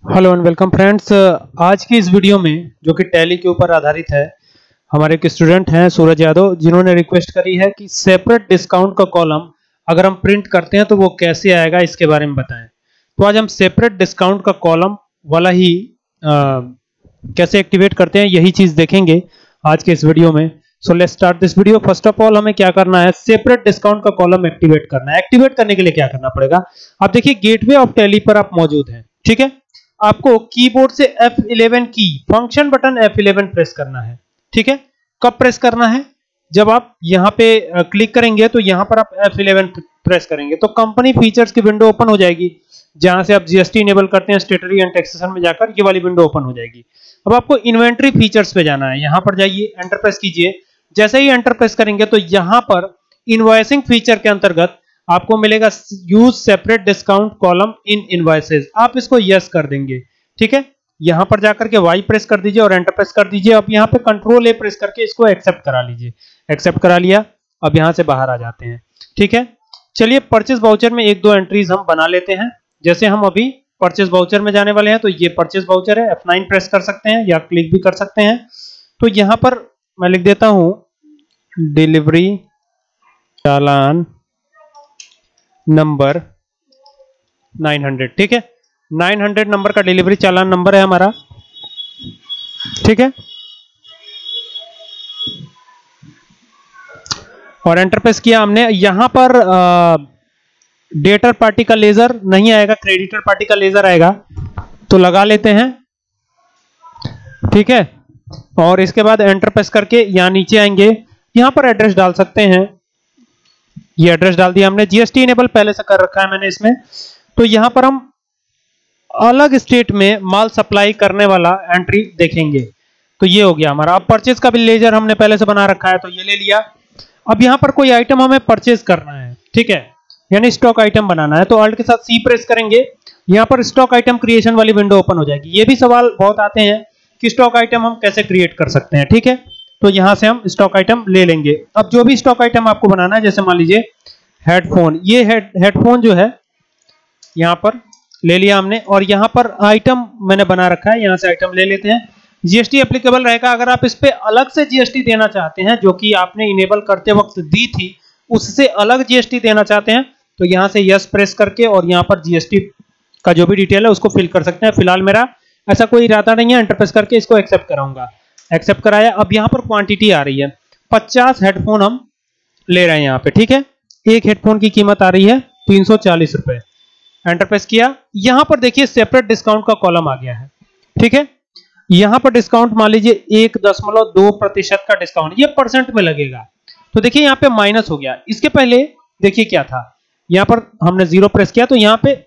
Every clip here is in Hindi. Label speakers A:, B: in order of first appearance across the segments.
A: Hello and welcome friends. आज की इस वीडियो में जो कि टैली के ऊपर आधारित है, हमारे एक स्टूडेंट हैं सूरज यादव, जिन्होंने रिक्वेस्ट करी है कि सेपरेट डिस्काउंट का कॉलम अगर हम प्रिंट करते हैं तो वो कैसे आएगा, इसके बारे में बताएं। तो आज हम सेपरेट डिस्काउंट का कॉलम वाला ही कैसे एक्टिवेट करते हैं, यही चीज देखेंगे आज के इस वीडियो में। So let's start this video. First of all हमें क्या करना है, सेपरेट डिस्काउंट का कॉलम एक्टिवेट करना है। एक्टिवेट करने के लिए क्या करना पड़ेगा, आप देखिए गेटवे ऑफ टैली पर आप मौजूद हैं, ठीक है। आपको कीबोर्ड से F11 की फंक्शन बटन F11 प्रेस करना है, ठीक है। कब प्रेस करना है, जब आप यहां पे क्लिक करेंगे तो यहां पर आप F11 प्रेस करेंगे तो कंपनी फीचर्स की विंडो ओपन हो जाएगी। जहां से आप जीएसटी इनेबल करते हैं स्टेटरी एंड टैक्सेशन में जाकर ये वाली विंडो ओपन हो जाएगी। अब आपको इन्वेंटरी फीचर्स पे जाना है, यहां पर जाइए, एंटर प्रेस कीजिए। जैसे ही एंटर प्रेस करेंगे तो यहां पर इनवॉइसिंग फीचर के अंतर्गत आपको मिलेगा use separate discount column in invoices. आप इसको यस कर देंगे, ठीक है। यहां पर जाकर के वाई प्रेस कर दीजिए और एंटर प्रेस कर दीजिए। अब यहां पे कंट्रोल ए प्रेस करके इसको एक्सेप्ट करा लीजिए। एक्सेप्ट करा लिया, अब यहां से बाहर आ जाते हैं, ठीक है। चलिए परचेज वाउचर में एक दो एंट्रीज हम बना लेते हैं। जैसे हम अभी परचेज वाउचर में जाने वाले हैं, तो ये परचेज वाउचर है, F9 प्रेस कर सकते हैं या क्लिक भी कर सकते हैं। तो यहां पर मैं लिख देता हूं डिलीवरी चालान नंबर 900, ठीक है। 900 नंबर का डिलीवरी चालान नंबर है हमारा, ठीक है। और एंटर प्रेस किया हमने। यहां पर डेटर पार्टी का लेजर नहीं आएगा, क्रेडिटर पार्टी का लेजर आएगा, तो लगा लेते हैं, ठीक है। और इसके बाद एंटर प्रेस करके यहां नीचे आएंगे, यहां पर एड्रेस डाल सकते हैं। ये एड्रेस डाल दिया हमने। जीएसटी इनेबल पहले से कर रखा है मैंने इसमें। तो यहां पर हम अलग स्टेट में माल सप्लाई करने वाला एंट्री देखेंगे। तो ये हो गया हमारा। अब परचेज का भी लेजर हमने पहले से बना रखा है, तो ये ले लिया। अब यहां पर कोई आइटम हमें परचेज करना है, ठीक है, यानी स्टॉक आइटम बनाना है, तो अल्ट के साथ सी प्रेस करेंगे। यहां पर स्टॉक आइटम क्रिएशन वाली विंडो ओपन हो जाएगी। ये भी सवाल बहुत आते हैं कि स्टॉक आइटम हम कैसे क्रिएट कर सकते हैं, ठीक है। तो यहां से हम स्टॉक आइटम ले लेंगे। अब जो भी स्टॉक आइटम आपको बनाना है, जैसे मान लीजिए हेडफोन, ये हेडफोन जो है यहां पर ले लिया हमने। और यहां पर आइटम मैंने बना रखा है, यहां से आइटम ले लेते हैं। जीएसटी एप्लीकेबल रहेगा। अगर आप इस पे अलग से जीएसटी देना चाहते हैं, जो कि आपने इनेबल करते वक्त दी थी, उससे अलग जीएसटी देना चाहते हैं, तो यहां से यस प्रेस करके और यहां पर जीएसटी का जो भी डिटेल है उसको फिल कर सकते हैं। फिलहाल मेरा ऐसा कोई इरादा नहीं है, एंटर प्रेस करके इसको एक्सेप्ट कराऊंगा। एक्सेप्ट कराया। अब यहां पर क्वांटिटी आ रही है 50 हेडफोन हम ले रहे हैं यहां पे, ठीक है। एक हेडफोन की कीमत आ रही है 340 रुपए। एंटर प्रेस किया। यहां पर देखिए सेपरेट डिस्काउंट का कॉलम आ गया है, ठीक है। यहां पर डिस्काउंट मान लीजिए 1.2% का डिस्काउंट, ये परसेंट में लगेगा। तो देखिए यहां पे माइनस हो गया। इसके पहले देखिए क्या था, यहां पर हमने 0 प्रेस किया तो यहां पे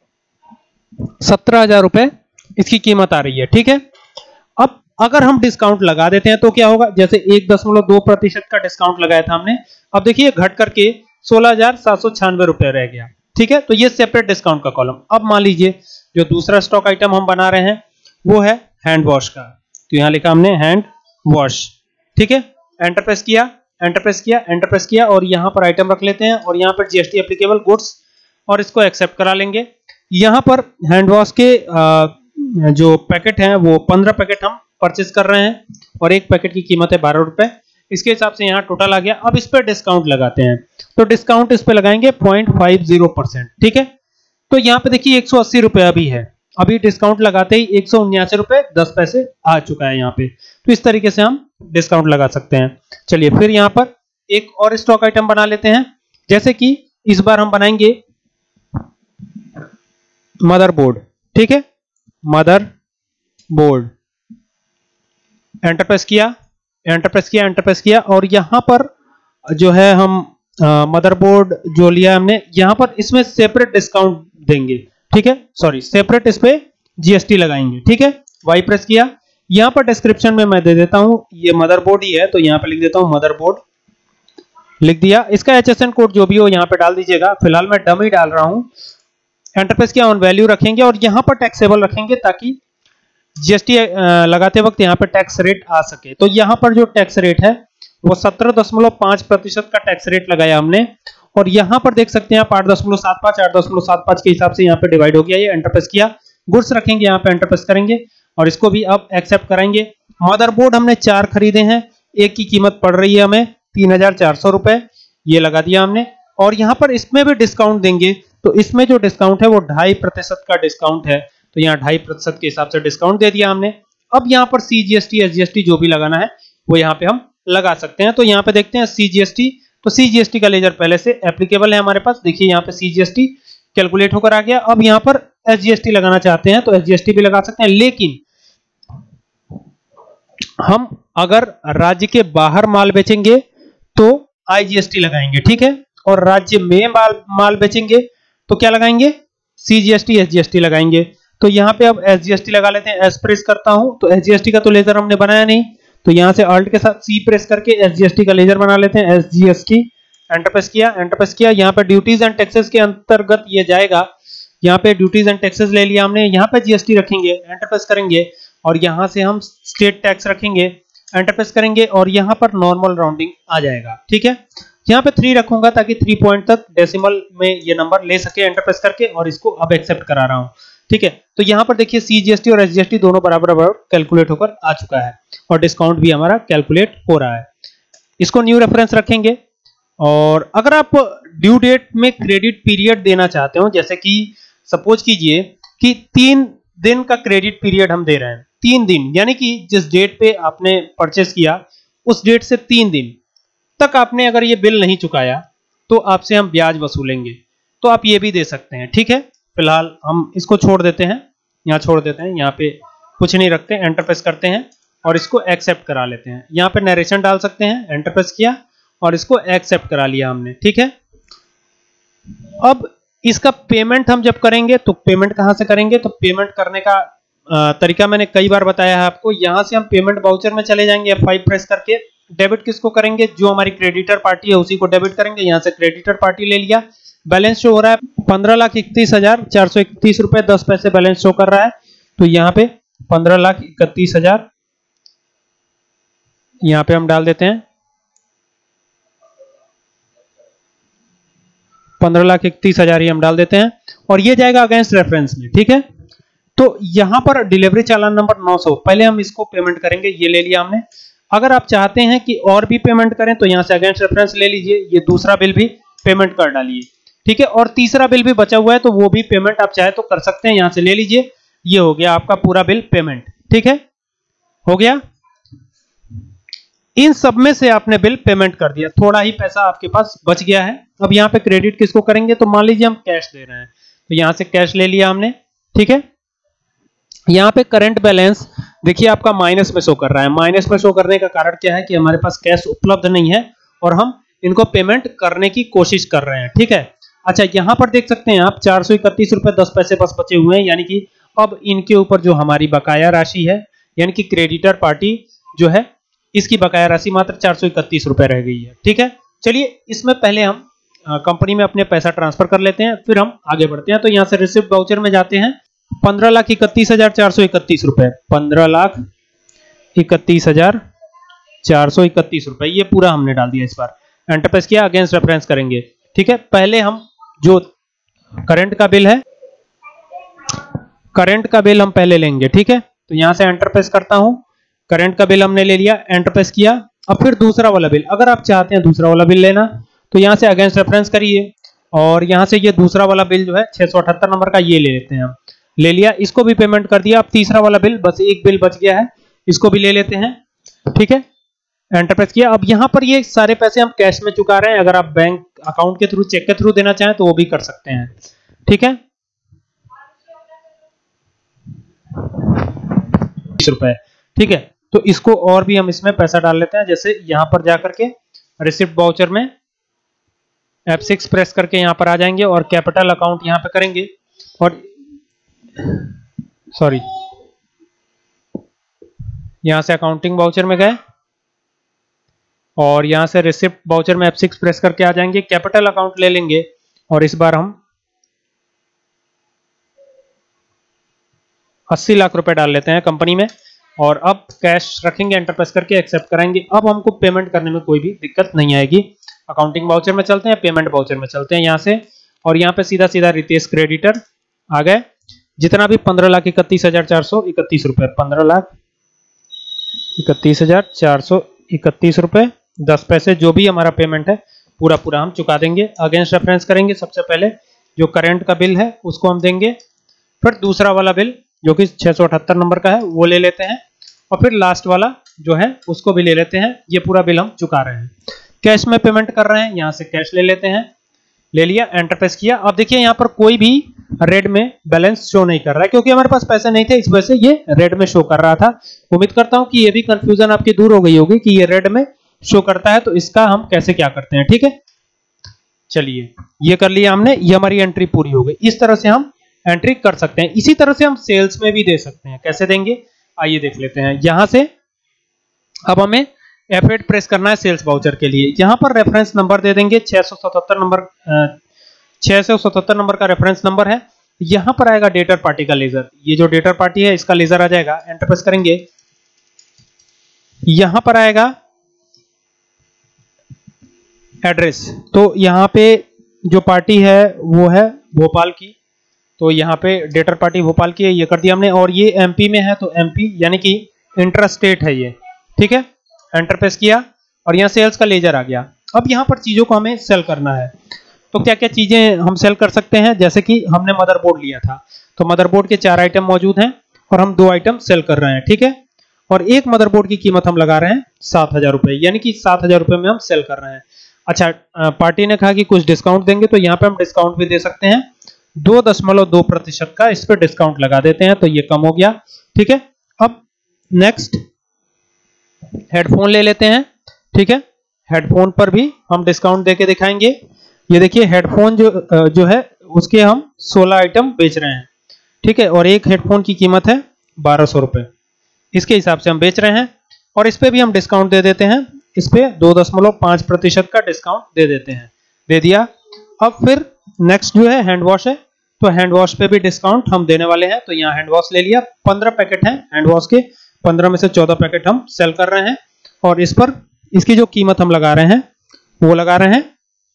A: 17,000 रुपए इसकी कीमत आ रही है, ठीक है। अब अगर हम डिस्काउंट लगा देते हैं तो क्या होगा, जैसे 1.2% का डिस्काउंट लगाया था हमने, अब देखिए घट करके 16,796 रुपए रह गया, ठीक है। तो ये सेपरेट डिस्काउंट का कॉलम। अब मान लीजिए जो दूसरा स्टॉक आइटम हम बना रहे हैं वो है हैंड वॉश का, तो यहां लिखा हमने हैंड वॉश, ठीक है। एंटर प्रेस किया, एंटर प्रेस किया, एंटर प्रेस किया और यहां पर आइटम रख लेते हैं और यहां पर जीएसटी एप्लीकेबल गुड्स और इसको एक्सेप्ट करा लेंगे। यहां पर हैंड वॉश के जो पैकेट हैं वो 15 पैकेट हम परचेज कर रहे हैं और एक पैकेट की कीमत है 12 रुपए। इसके हिसाब से यहाँ टोटल आ गया। अब इस पे डिस्काउंट लगाते हैं, तो डिस्काउंट इस पे लगाएंगे 0.50%, ठीक है। तो यहाँ पे देखिए 180 रुपए अभी है, अभी डिस्काउंट लगाते ही 179 रुपए 10 पैसे आ चुका है यहाँ पे। तो इस तरीके से हम डिस्काउंट लगा सकते हैं। चलिए फिर यहाँ पर एक और स्टॉक आइटम बना लेते हैं। जैसे कि इस बार हम बनाएंगे मदरबोर्ड, ठीक है, मदरबोर्ड। एंटर प्रेस किया, एंटर प्रेस किया, एंटर प्रेस किया और यहां पर जो है हम मदरबोर्ड जो लिया हमने, यहां पर इसमें सेपरेट डिस्काउंट देंगे, ठीक है, सॉरी सेपरेट इस पे जीएसटी लगाएंगे, ठीक है। वाई प्रेस किया। यहां पर डिस्क्रिप्शन में मैं दे देता हूं, ये मदरबोर्ड ही है, तो यहां पे लिख देता हूं मदरबोर्ड, लिख दिया। इसका एचएसएन कोड जो भी हो यहां पे डाल दीजिएगा, फिलहाल मैं डमी डाल रहा हूं। एंटर प्रेस किया, ऑन वैल्यू रखेंगे और यहां पर टैक्सेबल रखेंगे ताकि जीएसटी लगाते वक्त यहाँ पे टैक्स रेट आ सके। तो यहाँ पर जो टैक्स रेट है वो 17.5% का टैक्स रेट लगाया हमने और यहाँ पर देख सकते हैं आप 8.75 8.75 के हिसाब से यहाँ पे डिवाइड हो गया। ये एंटर प्रेस किया। गुड्स रखेंगे, यहाँ पे एंटर प्रेस करेंगे और इसको भी अब एक्सेप्ट करेंगे। मदरबोर्ड हमने 4 खरीदे हैं, एक की कीमत पड़ रही है हमें 3400 रुपए, ये लगा दिया हमने। और यहाँ पर इसमें भी डिस्काउंट देंगे, तो इसमें जो डिस्काउंट है वो 2.5% का डिस्काउंट है, तो यहाँ 2.5% के हिसाब से डिस्काउंट दे दिया हमने। अब यहाँ पर CGST SGST जो भी लगाना है वो यहाँ पे हम लगा सकते हैं। तो यहाँ पे देखते हैं CGST, तो CGST का लेजर पहले से एप्लीकेबल है हमारे पास, देखिए यहाँ पे CGST कैलकुलेट होकर आ गया। अब यहाँ पर SGST लगाना चाहते हैं तो SGST भी लगा सकते हैं, लेकिन हम अगर राज्य के बाहर माल बेचेंगे तो IGST लगाएंगे, ठीक है, और राज्य में माल बेचेंगे तो क्या लगाएंगे, CGST SGST लगाएंगे। तो यहाँ पे अब SGST लगा लेते हैं, S प्रेस करता हूं तो SGST का तो लेजर हमने बनाया नहीं, तो यहाँ से अल्ट के साथ C प्रेस करके SGST का लेजर बना लेते हैं, SGST एंटर प्रेस किया। यहाँ पे ड्यूटीज एंड टैक्सेस के अंतर्गत ये जाएगा, यहाँ पे ड्यूटीज एंड टैक्सेस ले लिया हमने, यहाँ पे GST रखेंगे, एंटर प्रेस करेंगे और यहाँ से हम स्टेट टैक्स रखेंगे, एंटर प्रेस करेंगे और यहाँ पर नॉर्मल राउंडिंग आ जाएगा, ठीक है। यहाँ पे 3 रखूंगा ताकि 3 पॉइंट तक डेसिमल में ये नंबर ले सके, एंटर प्रेस करके, और इसको अब एक्सेप्ट करा रहा हूँ, ठीक है। तो यहाँ पर देखिए CGST और SGST दोनों बराबर कैलकुलेट होकर आ चुका है और डिस्काउंट भी हमारा कैलकुलेट हो रहा है। इसको न्यू रेफरेंस रखेंगे। और अगर आप ड्यू डेट में क्रेडिट पीरियड देना चाहते हो, जैसे कि सपोज कीजिए कि 3 दिन का क्रेडिट पीरियड हम दे रहे हैं, 3 दिन, यानी कि जिस डेट पे आपने परचेस किया उस डेट से 3 दिन तक आपने अगर ये बिल नहीं चुकाया तो आपसे हम ब्याज वसूलेंगे, तो आप ये भी दे सकते हैं, ठीक है। फिलहाल हम इसको छोड़ देते हैं, यहाँ छोड़ देते हैं, यहाँ पे कुछ नहीं रखते, एंटर प्रेस करते हैं और इसको एक्सेप्ट करा लेते हैं। यहाँ पे नरेशन डाल सकते हैं, एंटर प्रेस किया और इसको एक्सेप्ट करा लिया हमने, ठीक है। अब इसका पेमेंट हम जब करेंगे तो पेमेंट कहां से करेंगे, तो पेमेंट करने का तरीका मैंने कई बार बताया है आपको। यहां से हम पेमेंट वाउचर में चले जाएंगे, F5 प्रेस करके डेबिट किसको करेंगे, जो हमारी क्रेडिटर पार्टी है उसी को डेबिट करेंगे। यहां से क्रेडिटर पार्टी ले लिया, बैलेंस शो हो रहा है 15,31,431 रुपए 10 पैसे बैलेंस शो कर रहा है, तो यहाँ पे 15,31,000 यहाँ पे हम डाल देते हैं, 15,31,000 ही हम डाल देते हैं और ये जाएगा अगेंस्ट रेफरेंस में, ठीक है। तो यहां पर डिलीवरी चालान नंबर 900, पहले हम इसको पेमेंट करेंगे, ये ले लिया हमने। अगर आप चाहते हैं कि और भी पेमेंट करें तो यहां से अगेंस्ट रेफरेंस ले लीजिए, ये दूसरा बिल भी पेमेंट कर डालिए, ठीक है। और तीसरा बिल भी बचा हुआ है तो वो भी पेमेंट आप चाहे तो कर सकते हैं, यहां से ले लीजिए। ये हो गया आपका पूरा बिल पेमेंट, ठीक है, हो गया। इन सब में से आपने बिल पेमेंट कर दिया, थोड़ा ही पैसा आपके पास बच गया है। अब यहाँ पे क्रेडिट किसको करेंगे, तो मान लीजिए हम कैश दे रहे हैं, तो यहां से कैश ले लिया हमने, ठीक है। यहाँ पे करंट बैलेंस देखिए आपका माइनस में शो कर रहा है। माइनस में शो करने का कारण क्या है कि हमारे पास कैश उपलब्ध नहीं है और हम इनको पेमेंट करने की कोशिश कर रहे हैं, ठीक है। अच्छा, यहाँ पर देख सकते हैं आप 431 रुपए 10 पैसे बस बचे हुए हैं, यानी कि अब इनके ऊपर जो हमारी बकाया राशि है, यानी कि क्रेडिटर पार्टी जो है इसकी बकाया राशि मात्र 431 रुपए रह गई है, ठीक है। चलिए इसमें पहले हम कंपनी में अपने पैसा ट्रांसफर कर लेते हैं, फिर हम आगे बढ़ते हैं। तो यहाँ से रिसिप्ट वाउचर में जाते हैं, 15,31,431 रुपए, 15,31,431 रुपए, ये पूरा हमने डाल दिया। इस बार एंटर प्रेस किया, अगेंस्ट रेफरेंस करेंगे, ठीक है। पहले हम जो करंट का बिल है, करंट का बिल हम पहले लेंगे, ठीक है। तो यहां से एंटर प्रेस करता हूं, करंट का बिल हमने ले लिया, एंटर प्रेस किया। अब फिर दूसरा वाला बिल, अगर आप चाहते हैं दूसरा वाला बिल लेना तो यहां से अगेंस्ट रेफरेंस करिए और यहां से ये दूसरा वाला बिल जो है 678 नंबर का, ये ले लेते हैं हम, ले लिया, इसको भी पेमेंट कर दिया। अब तीसरा वाला बिल, बस एक बिल बच गया है, इसको भी ले लेते हैं, ठीक है। एंटर प्रेस किया। अब यहां पर ये सारे पैसे हम कैश में चुका रहे हैं, अगर आप बैंक अकाउंट के थ्रू, चेक के थ्रू देना चाहें तो वो भी कर सकते हैं, ठीक है। 20 रुपए, ठीक है। तो इसको और भी हम इसमें पैसा डाल लेते हैं, जैसे यहां पर जाकर के रिसिप्ट वाउचर में F6 प्रेस करके यहां पर आ जाएंगे और कैपिटल अकाउंट यहां पे करेंगे और सॉरी, यहां से अकाउंटिंग वाउचर में गए और यहां से रिसिप्ट वाउचर में F6 प्रेस करके आ जाएंगे, कैपिटल अकाउंट ले लेंगे और इस बार हम 80 लाख रुपए डाल लेते हैं कंपनी में और अब कैश रखेंगे, एंटर प्रेस करके एक्सेप्ट कराएंगे। अब हमको पेमेंट करने में कोई भी दिक्कत नहीं आएगी। अकाउंटिंग वाउचर में चलते हैं, पेमेंट वाउचर में चलते हैं यहां से, और यहां पे सीधा सीधा रितेश क्रेडिटर आ गए। जितना भी 15,31,431 रुपए, 15,31,431 रुपए 10 पैसे, जो भी हमारा पेमेंट है पूरा पूरा हम चुका देंगे। अगेंस्ट रेफरेंस करेंगे, सबसे पहले जो करंट का बिल है उसको हम देंगे, फिर दूसरा वाला बिल जो कि 678 नंबर का है वो ले लेते हैं, और फिर लास्ट वाला जो है उसको भी ले लेते हैं। ये पूरा बिल हम चुका रहे हैं। कैश में पेमेंट कर रहे हैं, यहाँ से कैश ले लेते हैं, ले लिया, एंटर प्रेस किया। अब देखिए यहाँ पर कोई भी रेड में बैलेंस शो नहीं कर रहा है, क्योंकि हमारे पास पैसे नहीं थे, इस वजह से ये रेड में शो कर रहा था। उम्मीद करता हूं कि ये भी कंफ्यूजन आपकी दूर हो गई होगी कि ये रेड में शो करता है तो इसका हम कैसे क्या करते हैं। ठीक है, चलिए ये कर लिया हमने, ये हमारी एंट्री पूरी हो गई। इस तरह से हम एंट्री कर सकते हैं। इसी तरह से हम सेल्स में भी दे सकते हैं। कैसे देंगे आइए देख लेते हैं। यहां से अब हमें F8 प्रेस करना है सेल्स वाउचर के लिए। यहां पर रेफरेंस नंबर दे देंगे 677 नंबर, 677 नंबर का रेफरेंस नंबर है। यहां पर आएगा डेटर पार्टी का लेजर, ये जो डेटर पार्टी है इसका लेजर आ जाएगा। एंटर प्रेस करेंगे, यहां पर आएगा एड्रेस, तो यहां पे जो पार्टी है वो है भोपाल की, तो यहां पे डेटर पार्टी भोपाल की है, ये कर दिया हमने। और ये एमपी में है तो एमपी यानी कि इंटर स्टेट है ये। ठीक है, एंटर प्रेस किया और यहां सेल्स का लेजर आ गया। अब यहां पर चीजों को हमें सेल करना है, तो क्या क्या चीजें हम सेल कर सकते हैं। जैसे कि हमने मदरबोर्ड लिया था, तो मदरबोर्ड के 4 आइटम मौजूद हैं और हम 2 आइटम सेल कर रहे हैं। ठीक है, और एक मदरबोर्ड की कीमत हम लगा रहे हैं 7,000 रुपए, यानी कि 7,000 रुपए में हम सेल कर रहे हैं। अच्छा, पार्टी ने कहा कि कुछ डिस्काउंट देंगे, तो यहाँ पे हम डिस्काउंट भी दे सकते हैं। 2.2% का इस पर डिस्काउंट लगा देते हैं, तो ये कम हो गया। ठीक है, अब नेक्स्ट हेडफोन ले लेते हैं। ठीक है, हेडफोन पर भी हम डिस्काउंट देके दिखाएंगे। ये देखिए हेडफोन जो है उसके हम 16 आइटम बेच रहे हैं। ठीक है, और एक हेडफोन की कीमत है 1200 रुपए, इसके हिसाब से हम बेच रहे हैं। और इस पे भी हम डिस्काउंट दे देते हैं, इस पे 2.5% का डिस्काउंट दे देते हैं, दे दिया। अब फिर नेक्स्ट जो है हैंड वॉश है, तो हैंड वॉश पे भी डिस्काउंट हम देने वाले हैं, तो यहाँ हैंड वॉश ले लिया। 15 पैकेट हैं हैंड वॉश के, 15 में से 14 पैकेट हम सेल कर रहे हैं, और इस पर इसकी जो कीमत हम लगा रहे हैं वो लगा रहे हैं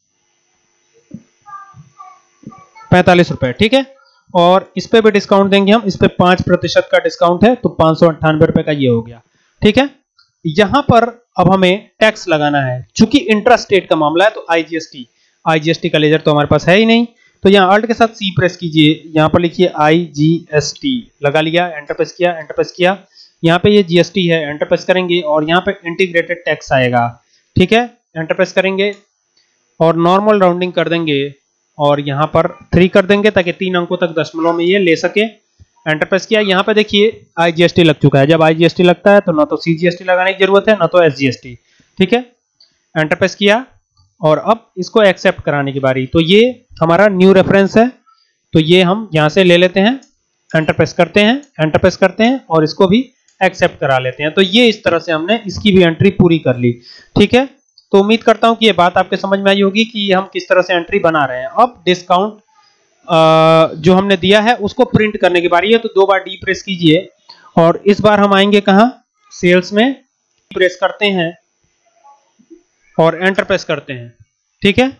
A: 45 रुपए। ठीक है, और इस पे भी डिस्काउंट देंगे हम, इस पे 5% का डिस्काउंट है, तो 598 रुपए का ये हो गया। ठीक है, यहां पर अब हमें टैक्स लगाना है, चूंकि इंट्रा स्टेट का मामला है तो आईजीएसटी का लेजर तो हमारे पास है ही नहीं, तो यहाँ अल्ट के साथ सी प्रेस कीजिए, यहाँ पर लिखिए आईजीएसटी, लगा लिया, एंटर प्रेस किया, एंटर प्रेस किया। यहाँ पे ये जीएसटी है, एंटर प्रेस करेंगे और यहाँ पे इंटीग्रेटेड टैक्स आएगा। ठीक है, एंटर प्रेस करेंगे और नॉर्मल राउंडिंग कर देंगे और यहाँ पर 3 कर देंगे ताकि 3 अंकों तक दशमलव में ये ले सके। एंटर प्रेस किया, यहाँ पे देखिए आईजीएसटी लग चुका है। जब आईजीएसटी लगता है तो ना तो सीजीएसटी लगाने की जरूरत है ना तो एसजीएसटी। ठीक है, एंटर प्रेस किया और अब इसको एक्सेप्ट कराने की बारी, तो ये हमारा न्यू रेफरेंस है, तो ये हम यहाँ से ले लेते हैं, एंटर प्रेस करते हैं, एंटर प्रेस करते हैं और इसको भी एक्सेप्ट करा लेते हैं। तो ये इस तरह से हमने इसकी भी एंट्री पूरी कर ली। ठीक है, तो उम्मीद करता हूं कि ये बात आपके समझ में आई होगी कि हम किस तरह से एंट्री बना रहे हैं। अब डिस्काउंट जो हमने दिया है उसको प्रिंट करने की बारी है, तो 2 बार डी प्रेस कीजिए और इस बार हम आएंगे कहां, सेल्स में, प्रेस करते हैं और एंटर प्रेस करते हैं। ठीक है,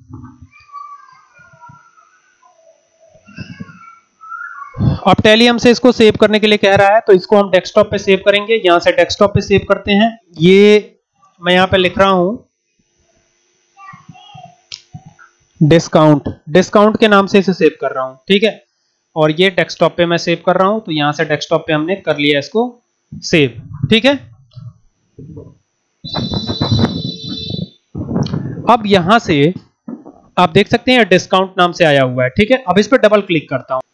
A: अब टैली हमसे इसको सेव करने के लिए कह रहा है, तो इसको हम डेस्कटॉप पे सेव करेंगे। यहां से डेस्कटॉप पे सेव करते हैं, ये मैं यहां पे लिख रहा हूं डिस्काउंट के नाम से इसे सेव कर रहा हूं। ठीक है, और ये डेस्कटॉप पे मैं सेव कर रहा हूं, तो यहां से डेस्कटॉप पे हमने कर लिया इसको सेव। ठीक है, अब यहां से आप देख सकते हैं डिस्काउंट नाम से आया हुआ है। ठीक है, अब इस पर डबल क्लिक करता हूं,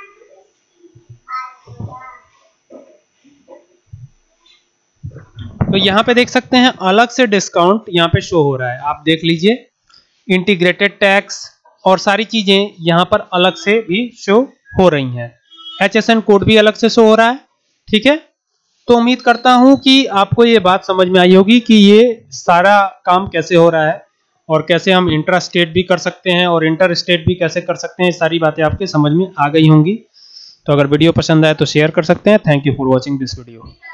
A: तो यहां पे देख सकते हैं अलग से डिस्काउंट यहां पे शो हो रहा है। आप देख लीजिए, इंटीग्रेटेड टैक्स और सारी चीजें यहां पर अलग से भी शो हो रही हैं। HSN कोड भी अलग से शो हो रहा है। ठीक है, तो उम्मीद करता हूं कि आपको ये बात समझ में आई होगी कि ये सारा काम कैसे हो रहा है और कैसे हम इंट्रा स्टेट भी कर सकते हैं और इंटर स्टेट भी कैसे कर सकते हैं। सारी बातें आपके समझ में आ गई होंगी। तो अगर वीडियो पसंद आए तो शेयर कर सकते हैं। Thank you for watching this video.